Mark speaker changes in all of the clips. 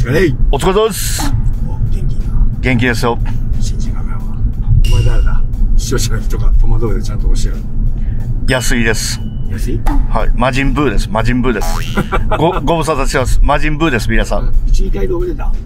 Speaker 1: 疲れ。
Speaker 2: お疲れ様です。
Speaker 1: 元気な。
Speaker 2: 元気ですよ。
Speaker 1: 新人カメラマン。お前誰だ？視聴者の人が戸惑いでちゃんと教える。
Speaker 2: 安井です。
Speaker 1: 安井？
Speaker 2: はい。魔人ブーです。魔人ブーです。ご無沙汰してます。魔人ブーです、皆さん。
Speaker 1: 1、2回動画出た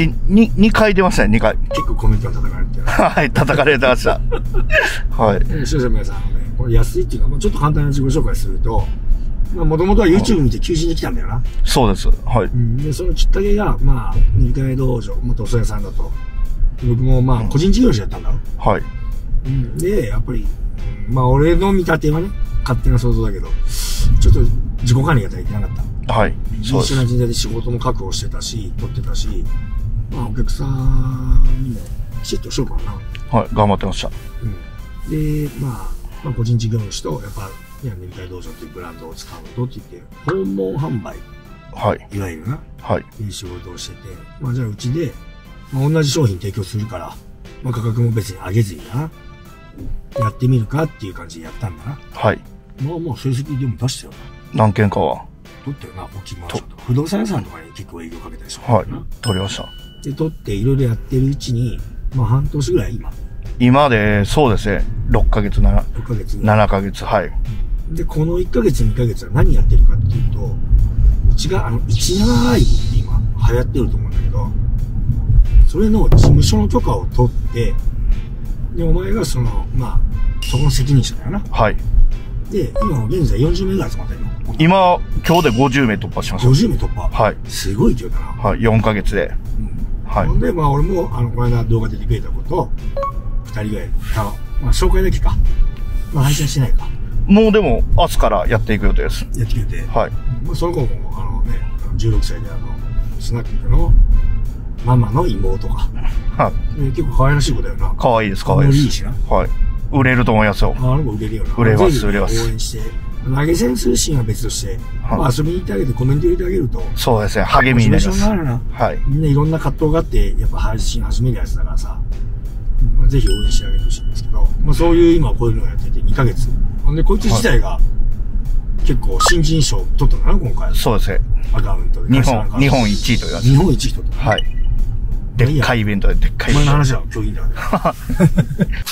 Speaker 2: 2回出ましたね、2回。
Speaker 1: 結構コメントが叩かれてる。
Speaker 2: はい、叩かれてました。はい。
Speaker 1: 視聴者の皆さんね、これ安井っていうか、ちょっと簡単な自己紹介すると、もともとは YouTube 見て求人に来たんだよな。
Speaker 2: そうです。はい。
Speaker 1: で、そのきっかけが、塗り替え道場、塗装屋さんだと。僕も個人事業主やったんだろ。
Speaker 2: はい。
Speaker 1: で、やっぱり、俺の見立てはね、勝手な想像だけど、ちょっと自己管理が足りてなかった。
Speaker 2: はい。
Speaker 1: 優秀な人材で仕事も確保してたし、取ってたし、お客さんにもきちっとしようかな。
Speaker 2: はい、頑張ってました。
Speaker 1: で、個人事業主と、やっぱ、塗り替え道場っていうブランドを使うとって言って、訪問販売。
Speaker 2: はい。
Speaker 1: いわゆるな。
Speaker 2: はい。
Speaker 1: っていう仕事をしてて、じゃあうちで、同じ商品提供するから、価格も別に上げずにな、やってみるかっていう感じでやったんだな。
Speaker 2: はい。
Speaker 1: 成績でも出したよな。
Speaker 2: 何件かは。
Speaker 1: 取ったよな、大きいマンションとか。不動産屋さんとかに結構営業かけたりする。
Speaker 2: はい。取りました。
Speaker 1: で、取っていろいろやってるうちに、半年ぐらい
Speaker 2: 今で、そうですね。6ヶ月、7
Speaker 1: ヶ月。
Speaker 2: 7ヶ月、はい。
Speaker 1: で、この1ヶ月、2ヶ月は何やってるかっていうと、うちが17ライブって今流行ってると思うんだけど、それの事務所の許可を取って、で、お前がそこの責任者だよな。
Speaker 2: はい。
Speaker 1: で、今現在40名ぐらい集まってるの。
Speaker 2: 今日で50名突破しました。
Speaker 1: 50名突破。
Speaker 2: はい。
Speaker 1: すごい勢いだな。
Speaker 2: はい、4ヶ月で。はい。
Speaker 1: ほんで、俺も、この間動画出てくれたことを、2人ぐらい、紹介だけか。配信してないか。
Speaker 2: もうでも、明日からやっていく予定です。
Speaker 1: やってくれて。
Speaker 2: はい。
Speaker 1: その子も、16歳でスナックのママの妹か。はい。結構可愛らしい子だよな。
Speaker 2: 可愛いです、可愛いです。
Speaker 1: いいしな。
Speaker 2: はい。売れると思いますよ。
Speaker 1: 売れるよな。
Speaker 2: 売れます、売れます。
Speaker 1: 応援して。投げ銭するシーンは別として、遊びに行ってあげてコメント入れてあげると。
Speaker 2: そうですね、励みになります。
Speaker 1: モチベーションがあるな。はい。みんないろんな葛藤があって、やっぱ配信始めるやつだからさ、ぜひ応援してあげてほしいんですけど、そういう今こういうのをやってて2ヶ月。で、こいつ自体が結構新人賞取ったのかな、今回。
Speaker 2: そうですね。
Speaker 1: アカウントで。
Speaker 2: 日本1位と言われて。
Speaker 1: 日本1位取った。
Speaker 2: はい。でっかいイベントで、でっかいイベント。
Speaker 1: お前の話は今日いいんだからね。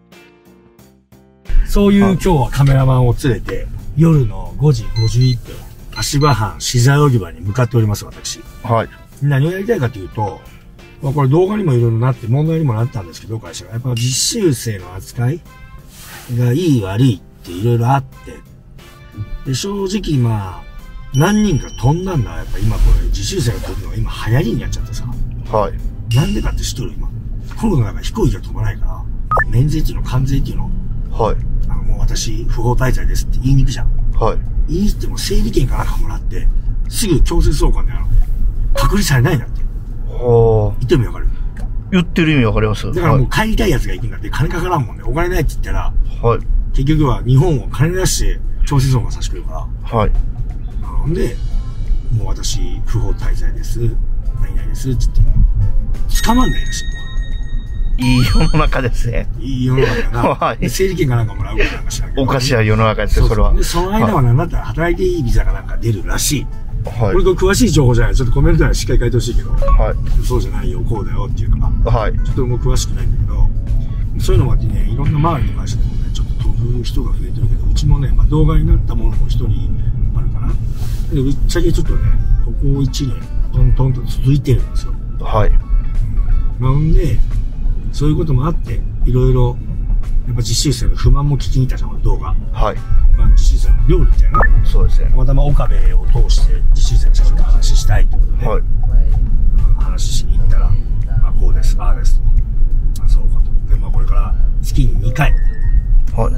Speaker 1: そういう今日はカメラマンを連れて、夜の5時51分、足場藩資材置き場に向かっております、私。
Speaker 2: はい。
Speaker 1: 何をやりたいかというと、これ動画にもいろいろなって問題にもなったんですけど、会社が。やっぱ実習生の扱いがいい悪いっていろいろあって、で、正直何人か飛んだんだ。やっぱ今これ実習生が飛ぶのが今流行りになっちゃってさ。
Speaker 2: はい。
Speaker 1: なんでかって知っとる今。コロナだから飛行機が飛ばないから、免税っていうの、関税っていうの。
Speaker 2: はい。
Speaker 1: もう私、不法滞在ですって言いに行くじゃん。
Speaker 2: はい。
Speaker 1: 言いに行っても整理券かなんかもらって、すぐ強制送還で隔離されないんだって。
Speaker 2: はあ。
Speaker 1: 言ってる意味わかる？
Speaker 2: 言ってる意味わかります。
Speaker 1: だからもう帰りたい奴が行くんだって、金かからんもんね。お金ないって言ったら、
Speaker 2: はい。
Speaker 1: 結局は日本を金出して強制送還させてくれるから。
Speaker 2: はい。
Speaker 1: なんで、もう私、不法滞在です。何々ですって言っても、捕まんないらしい。
Speaker 2: いい世の中ですね。
Speaker 1: いい世の中だな。
Speaker 2: はい。
Speaker 1: 整理券かなんかもらうかなんかしなきゃ。
Speaker 2: おかしな世の中ですよ、それは。
Speaker 1: で、その間は何だったら働いていいビザがなんか出るらしい。
Speaker 2: はい。
Speaker 1: これ詳しい情報じゃない。ちょっとコメント欄にしっかり書いてほしいけど。
Speaker 2: はい。
Speaker 1: そうじゃないよ、こうだよっていうか。
Speaker 2: はい。
Speaker 1: ちょっともう詳しくないんだけど、そういうのもあってね、いろんな周りの会社でもね、ちょっと飛ぶ人が増えてるけど、うちもね、動画になったものも一人あるかな。で、ぶっちゃけちょっとね、ここ1年、トントンと続いてるんですよ。
Speaker 2: はい。
Speaker 1: なんで、そういうこともあって、いろいろ、やっぱ実習生の不満も聞きに行ったじゃん、動画。
Speaker 2: はい。
Speaker 1: 実習生の料理みたいな。
Speaker 2: そうですね。
Speaker 1: たまたま岡部を通して実習生の写真と話したいってことで、はい。話しに行ったら、こうです、ああですと。そうかと。で、これから月に2回、はい。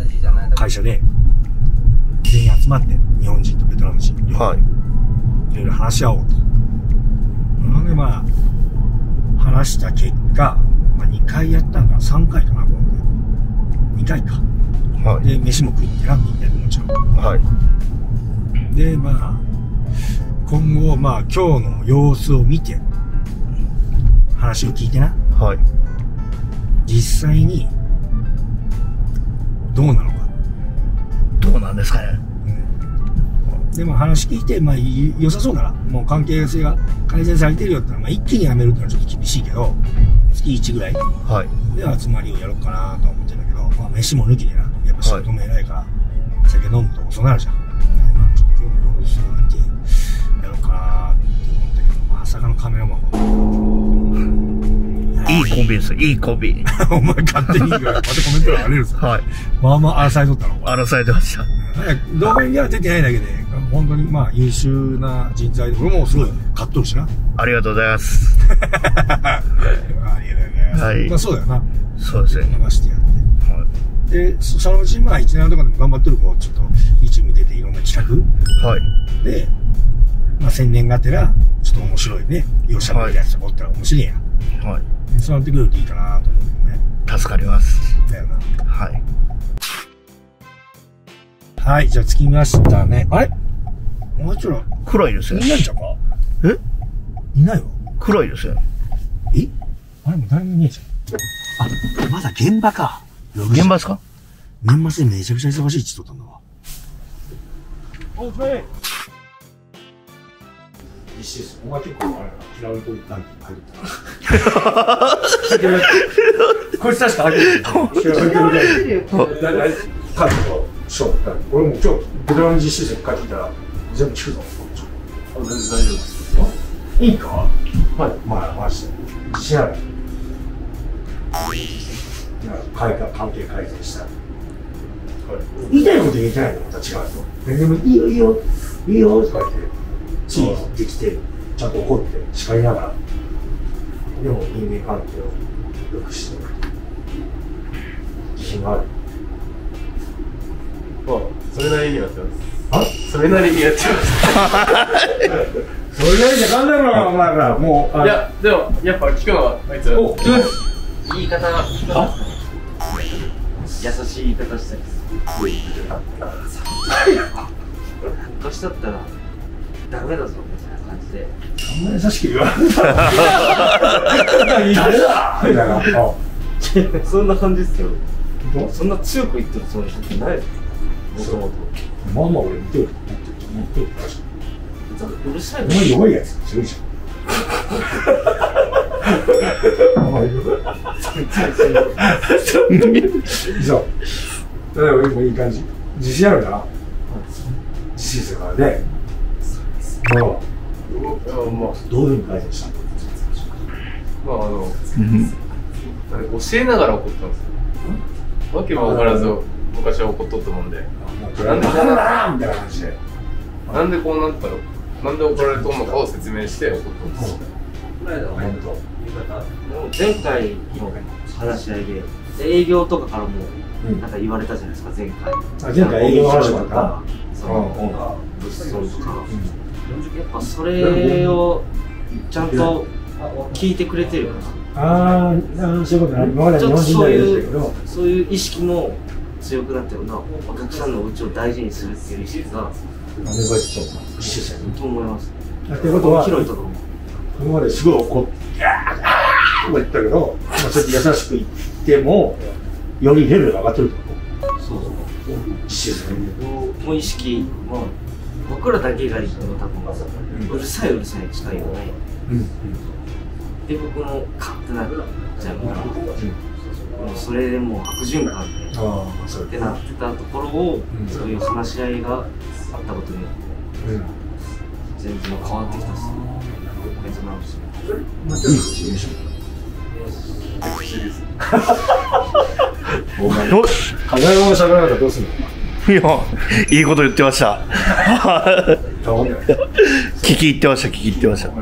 Speaker 1: 会社で、全員集まって、日本人とベトナム人、はい。いろいろ話し合おうと。なんで話した結果、2回やったんか、3回かな、今度。2回か。はい。で、飯も食ってな、みんなでもちろん。はい。で、今後、今日の様子を見て、話を聞いてな。はい。実際に、どうなのか。
Speaker 2: どうなんですかね。
Speaker 1: でも話聞いて、まあ良さそうなら、もう関係性が改善されてるよって言ったら、まあ一気に辞めるってのはちょっと厳しいけど、月1ぐらいで集まりをやろうかなと思ってるんだけど、まあ飯も抜きでな、やっぱ仕事も偉いから、酒飲むと遅なるじゃん。まあちょっと今日の様子を見てやろうかなって思ったけど、まさかのカメラマンも。
Speaker 2: いいコンビです。いいコンビ。
Speaker 1: お前勝手にいいから、またコメントが荒れるぞ。はい。まあまあ荒らされとったの。
Speaker 2: 荒らされてました。
Speaker 1: 動画には出てないだけで、本当にまあ優秀な人材で、俺もすごい買っとるしな。
Speaker 2: ありがとうございます。
Speaker 1: ありがとうございます。はい。まあそうだよな。
Speaker 2: そうですね。
Speaker 1: 流してやって。はい。で、そのうちまあ1年とかでも頑張ってる子をちょっと一見てていろんな企画。はい。で、まあ宣伝がてら、ちょっと面白いね。よっしゃべるやつがおったら面白いやん。はい。そうなってくるといいかなと思うよね。
Speaker 2: 助かります。
Speaker 1: だよな。
Speaker 2: はい。
Speaker 1: はい、じゃあ着きましたね。あれもうちょっと。
Speaker 2: 黒いですよ。
Speaker 1: いないんちゃうか？
Speaker 2: え？
Speaker 1: いないわ。
Speaker 2: 黒いですよ。
Speaker 1: え？あれもう誰もいねえじゃん。あ、まだ現場か。
Speaker 2: 現場ですか？
Speaker 1: 年末でめちゃくちゃ忙しいって言っとったんだわ。お疲れ。必死です。お前結構あれな、キラウントランキング入ってた。こいつ確か入ってる。キラウントランキング。カットとショー。俺も今日ベトナム実習生帰ってきたら全部聞くぞ。全然大丈夫です。いいか？はい。まあマジで。自信ある。関係改善した。言いたいこと言えてないのまた違うよ。でもいいよいいよいいよとか言ってついできてちゃんと怒って叱りながらでも人間関係を良くして自信がある。
Speaker 3: まあそれなりにやってます。
Speaker 1: あ？
Speaker 3: それなりにやってます。
Speaker 1: それなりに考えろよお前らもう。
Speaker 3: いやでもやっぱ聞くのはあいつ
Speaker 1: お
Speaker 4: 言い方が優しい言い方したりする。年だったらダメだぞみたいな感じで。
Speaker 1: あんま優しく言わない。誰だみたいな。
Speaker 4: そんな感じですよ。そんな強く言ってるつもりじゃないです。もともと。
Speaker 1: まあまあ俺見てる。
Speaker 4: うるさい。
Speaker 1: お前弱いやつ強いじゃん。そう。例えば今いい感じ。自信あるな。自信するからね。まあどういうふうに改善したの？
Speaker 3: まあ教えながら怒ったんですよ。わけも分からず昔は怒っとったもんで。なんでこうなったみたいな感じで。なんでこうなったの？なんで怒られとんのかを説明して怒っとんです。
Speaker 4: 前回の話し合いで営業とかからもなんか言われたじゃないですか、前回。
Speaker 1: 前回営業の話もあった。
Speaker 4: その物損とか。やっぱそれをちゃんと聞いてくれてるから。
Speaker 1: ああ、そういうことね。今まで日本人で言ってたけど、
Speaker 4: そういう意識も強くなってるな。お客さんのうちを大事にするっていう意識が。と思います。
Speaker 1: ってことは、
Speaker 4: 広いと思う。
Speaker 1: 今まですごい怒って、言ったけど、まあ、そうやって優しく言っても、よりレベルが上がってるってこと？そうそう。
Speaker 4: もう意識、もう僕らだけが言っても多分、うるさいうるさいしか言わない。で、僕もカッてなっちゃうから、もうそれでもう悪循環で、ってなってたところを、そういう話し合いがあったことによって、全然変わってきたし、別なのし。
Speaker 1: またいい口でしょ。お前、風間が喋らなかったらどうするの？
Speaker 2: いや、いいこと言ってました。聞き入ってました、聞き入ってました。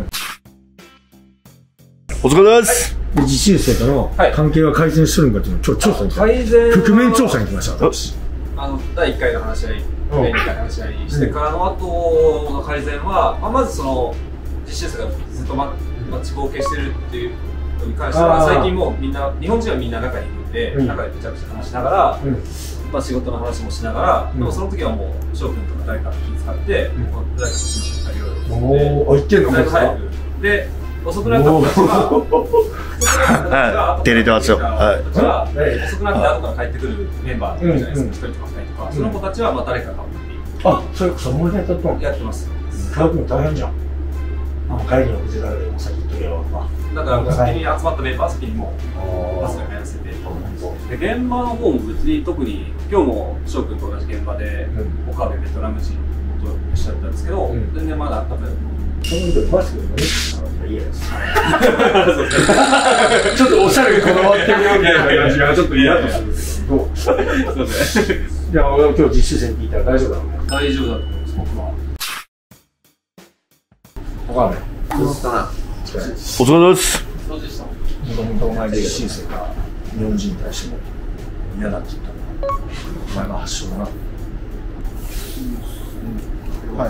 Speaker 2: お疲れ様です。
Speaker 1: 実習生との関係は改善するんかっていうのを調査に来た。覆面調査に来ました。
Speaker 5: 第1回の話し合い、第2回の話し合いしてからの後の改善は、まずその実習生がずっとマッチ合計してるっていうのに関しては、最近もうみんな、日本人はみんな仲にいるんで、仲でめちゃくちゃ話しながら、まあ仕事の話もしながら、でもその時はもう翔くんとか誰か気遣って、誰かと一緒にいろいろ
Speaker 1: 言ってんの
Speaker 5: だいぶ早くで遅くなった子たちが
Speaker 2: 照れてますよ。
Speaker 5: 遅くなって後から帰ってくるメンバーいるじゃないですか、1人とか2人とか、その子たちはまあ誰かが
Speaker 1: あ、それそのぐらいやったと
Speaker 5: やってます。
Speaker 1: 通うの大変じゃん。帰りの藤原でも先行っとけよとか。
Speaker 5: だから先に集まったメンバー先にもうバスがやらせて、で現場の方も別に特に今日も翔くんと同じ現場で岡部ベトナム人とおっしゃったんですけど、全然まだ多分
Speaker 1: その人バスケのね、いいやつ。ちょっとおしゃれにこだわってるよみたいな感じがちょっと嫌だとするけど。そうですね。いや、俺は今日実習生に聞いたら大丈夫だろうね。
Speaker 5: 大丈夫だと思います、僕は。
Speaker 1: わかんない。
Speaker 2: お疲れ様です。
Speaker 1: もともとお前実習生が日本人に対しても嫌だって言ったのはお前が発祥だな。はい。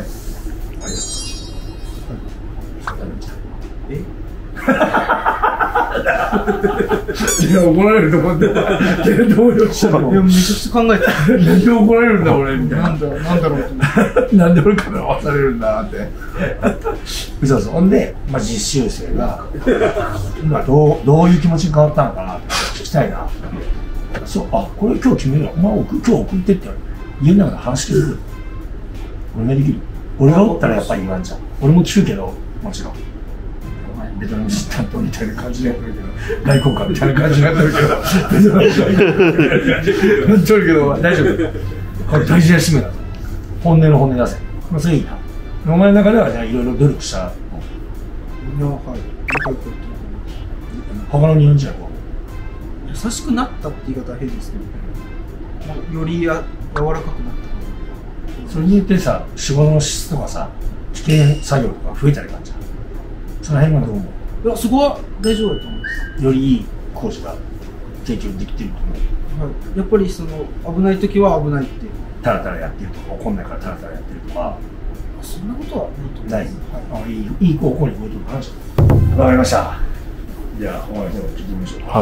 Speaker 1: いや、怒られると思ってた。動揺したの。いや、めちゃくちゃ考えた。なんで怒られるんだ、俺、みたいな。なんだろうと思って。なんで俺から渡されるんだって。嘘です。ほんで、実習生が、今どういう気持ちに変わったのかなって聞きたいな。そう、あ、これ今日決めるよ。お前今日送ってって言われて。家の中で話聞く。俺ができる。俺がおったらやっぱり言わんじゃん。俺も聞くけど、もちろん。ベトナム人担当みたいな感じでやってるけど、外交官みたいな感じになってるけど、ベトナム人なってるけど、大丈夫。これ大事な使命だぞ。本音の本音出せ。それいいな。お前の中ではじゃあいろいろ努力した。はい。他の日本人はこう
Speaker 6: 優しくなったって言い方は変ですけど、より柔らかくなった。
Speaker 1: それによってさ、仕事の質とかさ、危険作業とか増えたり感じゃん。その辺はどう思う？
Speaker 6: いや、そこは大丈夫だと思います。
Speaker 1: よりいい工事が提供できてると思う。
Speaker 6: はい、やっぱり危ない時は危ないって。
Speaker 1: タラタラやってるとか、怒んないからタラタラやってるとか。
Speaker 6: そんなことはないと思います。
Speaker 1: ない。いい方向に動いてる話。わかりました。じゃあ、お前の方聞いてみましょう。はい。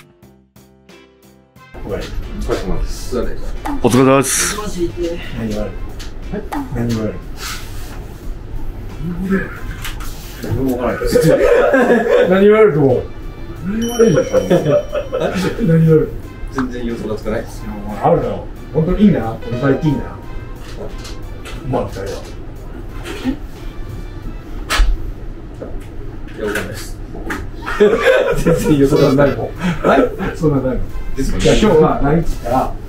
Speaker 1: お疲れ様です。
Speaker 2: お疲れ様です。
Speaker 1: 何言われる？何言われる？何も分からない。何言われると思う？何言われるでしょ？何言われる？
Speaker 3: 全然予想がつかないです。
Speaker 1: あるだろう。本当にいいんだな。お互いいいんだな。まあ、二人は。
Speaker 3: いや、わかんないです。
Speaker 1: 全然予想がないもん。はい？そんなないもん。じゃあ今日は何って言ったら、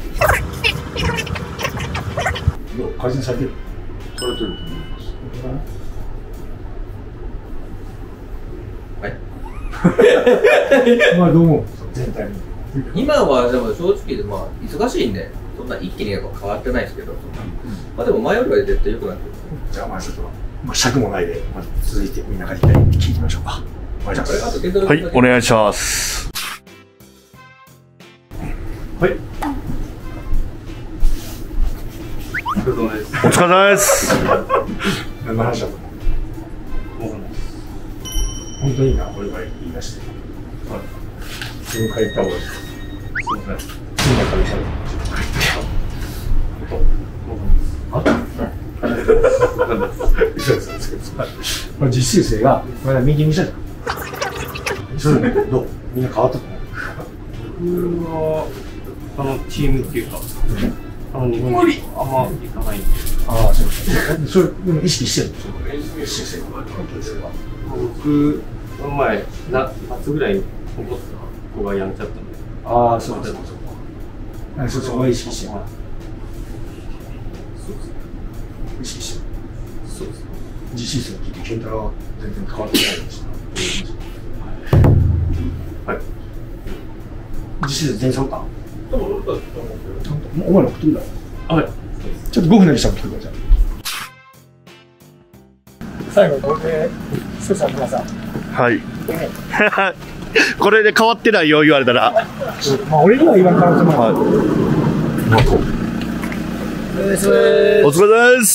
Speaker 1: 改善されてる？
Speaker 3: されてると思います。
Speaker 1: はい。まあどうも全体に。
Speaker 7: 今はでも正直で忙しいんで、そんな一気に変わってないですけど、でも前よりは絶対良くなってる。
Speaker 1: じゃあちょっと尺もないで、続いてみんなが聞いてみましょうか。お願いします。
Speaker 2: はい、お願いします。
Speaker 1: はい。
Speaker 3: お疲れ様です。
Speaker 2: お疲れ様です。
Speaker 1: 何の話だと思う？わかんないです。本当にいいな、俺が言い出して。自分から言った方がいい。すみません。次の会社で。これ実習生がこの間ミーティングしたじゃん。そういうのどう？みんな変わったと思う？
Speaker 8: 僕はチームっていうか、日本にあんま行かないんで。
Speaker 1: ああ、そうです。それでも意識してるんですよ。実習生の関係性は。
Speaker 8: 僕の前夏ぐらいに残った子が辞めちゃったんで。
Speaker 1: ああ、そうです。そこは意識してる。
Speaker 8: そうです。
Speaker 1: 意識してる。
Speaker 8: そうです。
Speaker 1: 実習生を聞いて健太郎は全然変わってないでした。はい。実習生全員揃った？お前ら送ってください。はい。ちょっと5分だけしゃべってください。最後これでスーさん皆さん。
Speaker 2: はい。これで変わってないよ言われたら。
Speaker 1: まあ俺には言わん可能性もある。
Speaker 2: お疲れ様です。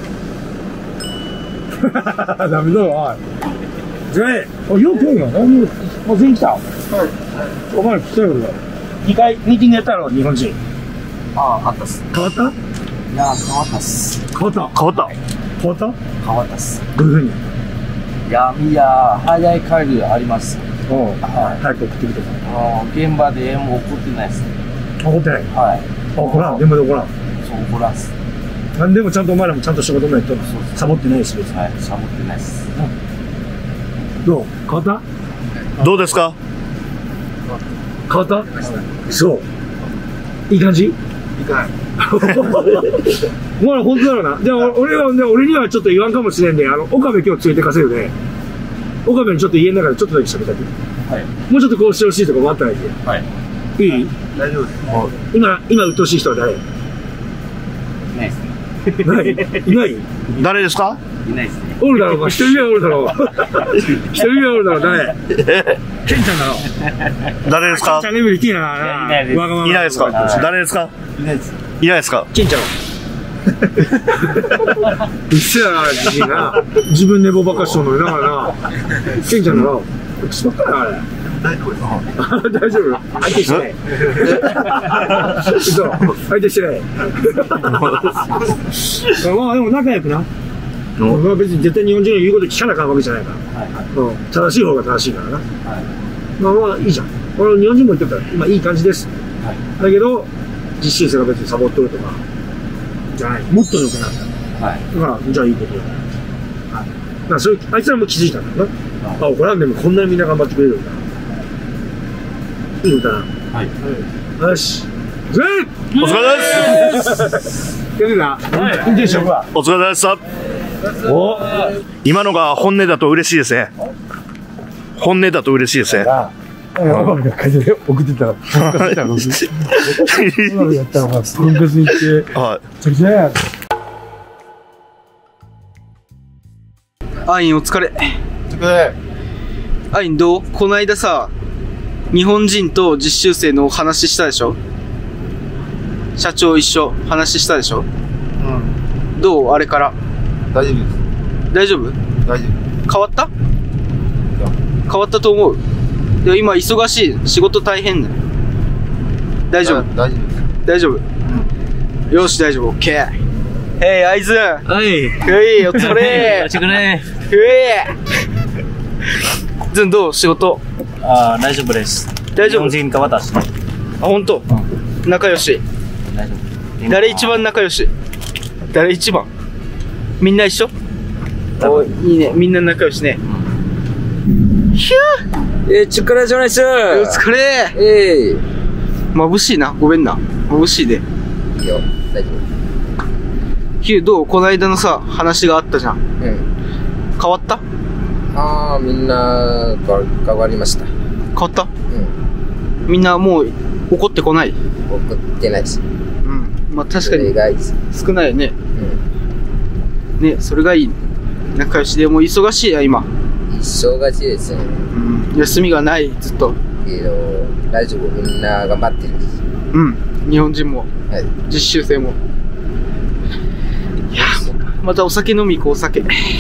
Speaker 1: ダメだよ、おい。じゃあ、よく言うよ。もう全員来た。はい。お前ら来たよ、2回ミーティングやったろ、日本人。
Speaker 7: ああ、変わったっす。
Speaker 1: 変わった？
Speaker 7: いやー、変わったっす。
Speaker 1: 変わった？
Speaker 2: 変わった。
Speaker 1: 変わった？
Speaker 7: 変わったっす。
Speaker 1: どういうふうに？
Speaker 7: いや、早い帰りあります。
Speaker 1: 早く送ってきてください。
Speaker 7: 現場でもう怒ってないっす。
Speaker 1: 怒ってない？
Speaker 7: はい。
Speaker 1: 怒らん？現場で怒らん？
Speaker 7: そう
Speaker 9: 怒らす。
Speaker 1: なんでもちゃんとお前らもちゃんと仕事ないとサボってないし別に。
Speaker 9: はい、サボってないです。
Speaker 1: どう変わった？
Speaker 2: どうですか？
Speaker 1: 変わった？そういい感じ？いいかないまあ本当だろうな。じゃあ俺にはちょっと言わんかもしれんで、岡部今日連れてかせるで、岡部にちょっと家の中でちょっとだけ喋ったって。はい。もうちょっとこうしてほしいとかもあったらいいで。はい。いい？大丈夫です。今鬱陶しい人は誰？い
Speaker 9: ないですね。
Speaker 1: ない？いない？
Speaker 2: 誰ですか？
Speaker 9: いないですね。
Speaker 1: おるだろうか、一人目はおるだろう。一人目はおるだろう、誰？ケンちゃんだろ。
Speaker 2: 誰ですか？
Speaker 1: ケンちゃんレベル低いな。
Speaker 2: いないですか？誰ですか？いないです。いないですか？
Speaker 1: ケンちゃんは。うっせやな、じじいな。自分寝坊ばっかしとんのに、だからな。ケンちゃんだろ。口ばっかりあれ。大丈夫です。大丈夫。相手してない。嘘。相手してない。まあでも仲良くな。別に絶対日本人の言うこと聞かなあかんわけじゃないから。正しい方が正しいからな。まあいいじゃん。俺日本人も言ってたら今いい感じです。だけど実習生が別にサボっとるとかじゃない。もっと良くなった。だからじゃあいいことだ。だからそういうあいつらも気づいたんだよな。あ、怒らんでもこんなにみんな頑張ってくれるんだ。いいのかな。よし。
Speaker 2: お疲れ様です。
Speaker 1: 運転手は
Speaker 2: お疲れ様でした。今のが本音だと嬉しいですね。本音だと嬉しいですね。
Speaker 1: 岡部が会社で送ってたら、岡部やったのが、分割に行って、ちょきちゃや。
Speaker 10: アインお疲れ。アインどう？この間さ、日本人と実習生の話したでしょ？社長一緒話したでしょ？どう？あれから。
Speaker 9: 大丈夫です。
Speaker 10: 大丈夫？
Speaker 9: 大丈夫。
Speaker 10: 変わった？変わったと思う。で今忙しい。仕事大変だよ。大丈夫？
Speaker 9: 大丈夫です。
Speaker 10: 大丈夫？よし、大丈夫。オッケー。へい、あいず。はい。へい、お疲れ。
Speaker 4: お疲れ。
Speaker 10: へい。ずんどう？仕事。
Speaker 4: 大丈夫です。
Speaker 10: 大丈夫？
Speaker 4: 日本人か私。
Speaker 10: あ、ほんと？仲良し。
Speaker 4: 大丈夫。
Speaker 10: 誰一番仲良し？誰一番？みんな一緒？お、いいね。みんな仲良しね。ひゅー。
Speaker 4: 力じゃないっす。
Speaker 10: お疲れ。眩しいな。ごめんな。眩しいで。い
Speaker 7: いよ。大丈夫。
Speaker 10: ひゅー、どう？この間のさ、話があったじゃん。変わった？
Speaker 7: みんな変わりました。
Speaker 10: 変わった？みんなもう怒ってこない？
Speaker 7: 怒ってないし。
Speaker 10: まあ確かに少ないよね。ね、それがいい。仲良しでも忙しいや今。
Speaker 7: 忙しいですね。
Speaker 10: 休みがないずっと。
Speaker 7: けど大丈夫、みんな頑張ってる。
Speaker 10: 日本人も、実習生も。いやまたお酒飲み行こう。お酒。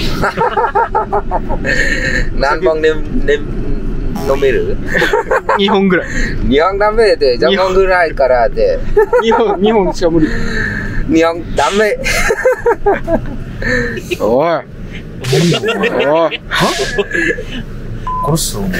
Speaker 7: 何本飲める
Speaker 10: ？2本ぐらい。
Speaker 7: 2本ダメで、10本ぐらいからで。
Speaker 10: 2本しか無理。
Speaker 7: 2本ダメ。おい。
Speaker 9: 殺すぞ、お前。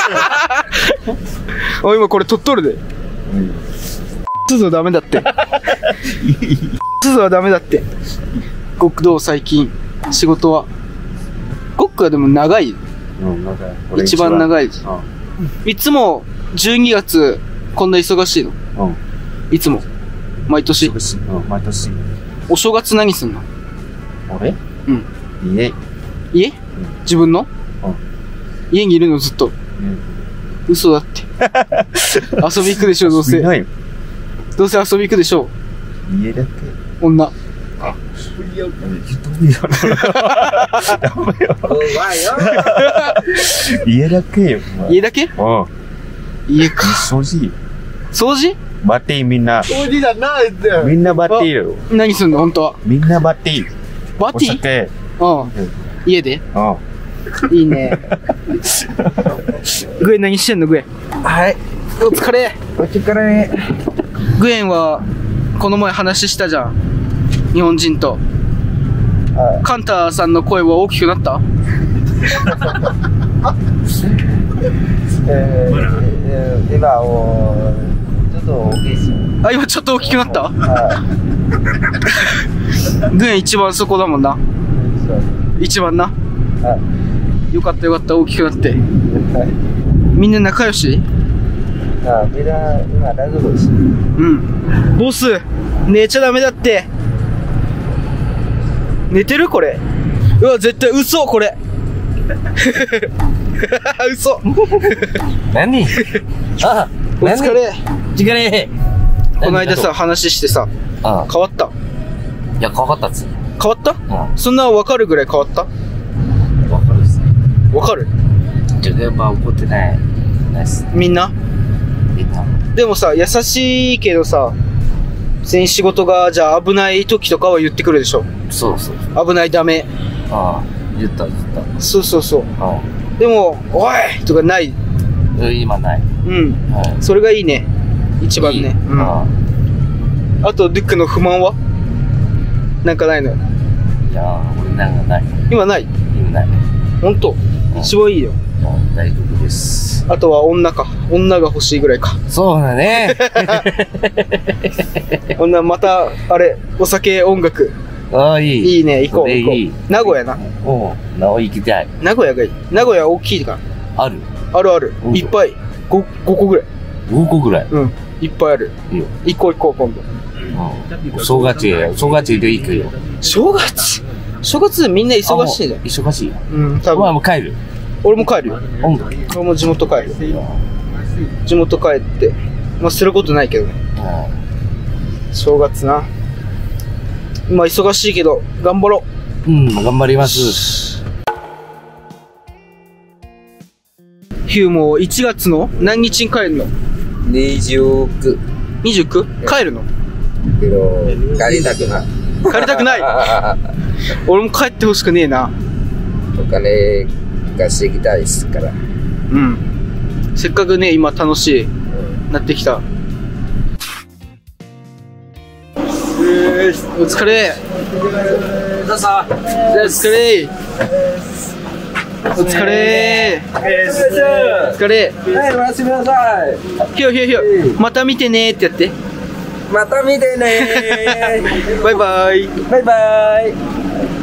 Speaker 10: おい、今これ取っとるで。すずはダメだって。すずはダメだって。ゴックどう最近仕事は？ゴックはでも長い。一番長い。いつも12月こんな忙しいの？いつも毎年。
Speaker 9: 毎年。
Speaker 10: お正月何すんの？
Speaker 9: 俺？家。
Speaker 10: 家？自分の？家にいるのずっと。嘘だって。遊び行くでしょどうせ。どうせ遊び行くでしょ。
Speaker 9: 家だけ。
Speaker 10: 女。
Speaker 9: 家だけよ。
Speaker 10: 家だけ？家か。
Speaker 9: 掃除。
Speaker 10: 掃除？
Speaker 9: バッティみんな。
Speaker 7: 掃除だな、言って。
Speaker 9: みんなバッティよ。
Speaker 10: 何すんの本当は？
Speaker 9: みんなバッティ。
Speaker 10: バッティ？
Speaker 9: お酒。
Speaker 10: 家で？いいね。グエン何してんのグエン？
Speaker 7: はい。
Speaker 10: お疲れ。
Speaker 7: お疲れ。
Speaker 10: グエンはこの前話したじゃん。日本人と。カンタさんの声は大きくなった？
Speaker 7: 今をちょっと
Speaker 4: と大きいですよ。
Speaker 10: あ、今ちょっと大きくなった？グエン一番そこだもんな。一番な。よかったよかった、大きくなって。みんな仲良し？
Speaker 4: みんな今大丈夫です。
Speaker 10: うん。ボス、寝ちゃダメだって。寝てるこれ。うわ、絶対嘘これ。嘘。
Speaker 4: 何？あ、
Speaker 10: お疲れ。
Speaker 4: 疲れ。
Speaker 10: この間さ、話してさ、変わった？
Speaker 4: いや、変わったっつ。
Speaker 10: 変わった？そんな分かるぐらい変わった？
Speaker 4: 分かるっすね。
Speaker 10: 分かる？
Speaker 4: 自分は怒ってない。ナイス。
Speaker 10: みんな？
Speaker 4: みんな。
Speaker 10: でもさ、優しいけどさ、全員仕事がじゃあ危ない時とかは言ってくるでしょ。
Speaker 4: そうそう。
Speaker 10: 危ないダメ。
Speaker 4: ああ、言った。
Speaker 10: そうそうそう。でも、おいとかない。
Speaker 4: 今ない。
Speaker 10: うん。それがいいね。一番ね。うん。あと、デュックの不満はなんかないの？
Speaker 4: いやー、俺なんかない。
Speaker 10: 今ない？
Speaker 4: 今ない。
Speaker 10: ほんと？一番いいよ。
Speaker 4: 大丈夫です。
Speaker 10: あとは女か。女が欲しいぐらいか。
Speaker 4: そうだね。
Speaker 10: 女、また、あれ、お酒、音楽。
Speaker 4: ああ、いい。
Speaker 10: いいね、行こう。
Speaker 4: いい。
Speaker 10: 名古屋な。
Speaker 4: 行きたい。
Speaker 10: 名古屋がいい。名古屋大きいから。
Speaker 4: ある。
Speaker 10: ある。いっぱい。5個ぐらい。
Speaker 4: 5個ぐらい。
Speaker 10: うん。いっぱいある。行こう、今度。
Speaker 4: 正月で行くよ。
Speaker 10: 正月みんな忙しいね。
Speaker 4: 忙しい。
Speaker 10: うん、多分。
Speaker 4: もう帰る。
Speaker 10: 俺も帰るよ。俺も地元帰る。地元帰って。まあ、することないけどね。正月な。まあ、忙しいけど、頑張ろ
Speaker 4: う。頑張ります。
Speaker 10: ヒューも1月の何日に帰るの？
Speaker 7: 29。
Speaker 10: 29？帰るの？
Speaker 7: けど、帰りたくない。
Speaker 10: 帰りたくない俺も帰ってほしくねえな。
Speaker 7: お金貸していきたいですから。
Speaker 10: うん。せっかくね、今楽しい、なってきた。お疲れ。
Speaker 4: どうぞ。
Speaker 10: お疲れ。お疲れ。お疲れ。
Speaker 7: はい、おやすみなさい。
Speaker 10: ひよ。また見てねってやって。
Speaker 7: また見てね
Speaker 10: バイバイ。
Speaker 7: バイバイ。